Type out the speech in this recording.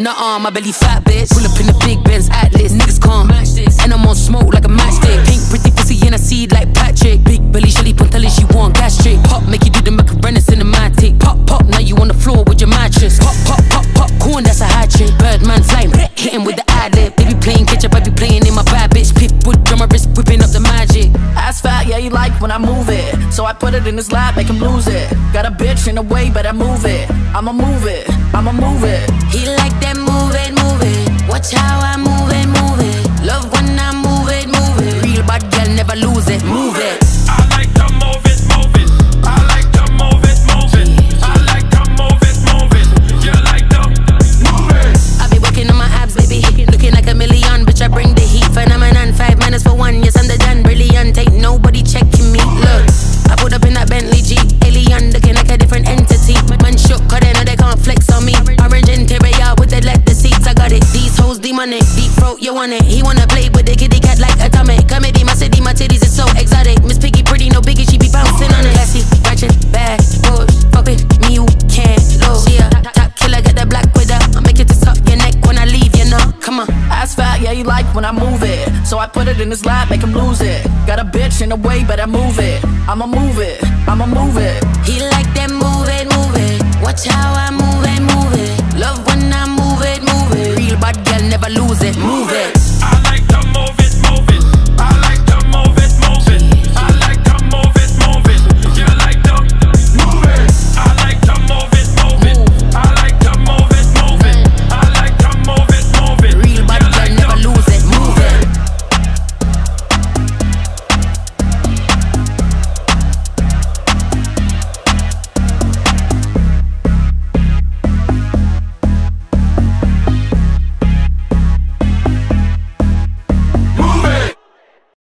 Nuh-uh, my belly fat, bitch. Pull up in the big Benz Atlas. Niggas can't match this. And I'm on smoke like a matchstick. Pink, pretty pussy in a seed like Patrick. Big belly, Shelly Puntelli, she want gastric. Pop, make you do the macarena cinematic. Pop, pop, now you on the floor with your mattress. Pop, pop, pop, popcorn, that's a hat trick. Birdman flying, hitting with the ad-lib. Baby playing ketchup, I be playing in my bad bitch. Pitbull, drummer wrist, whipping up the magic. Ass fat, yeah, he like when I move it. So I put it in his lap, make him lose it. Got a bitch in the way, but I move it. I'ma move it, I'ma move it. He like that move it, move it. Watch how I move it, move it. Love when I move it, move it. Real bad girl never lose it, move it. I like to move it, move it. I like to move it, move it. I like to move it, move it. You like to move it. I be working on my abs, baby. Looking like a million, bitch, I bring the heat. Phenomenon, 5 minutes for 1. Yes, I'm the done, brilliant. Ain't nobody checking me. Look, I put up in that Bentley Jeep. Alien, looking like a different entity. Man shook, cause they know they can't flex on me. Orange interior with the leather seats, I got it. These hoes demonic, deep throat, you want it. He wanna play with the kitty cat like atomic. Comedy, my city, my titties is so exotic. Miss Piggy pretty, no biggie, she be bouncing on it. Classy, ratchet, bad, push, fuck with me, you can't lose. She a top killer, got the black with her. I'll make it to suck your neck when I leave, you know. Come on. Ass fat, yeah, he like when I move it. So I put it in his lap, make him lose it. Got a bitch in the way, but I move it. I'ma move it, I'ma move it. He like that move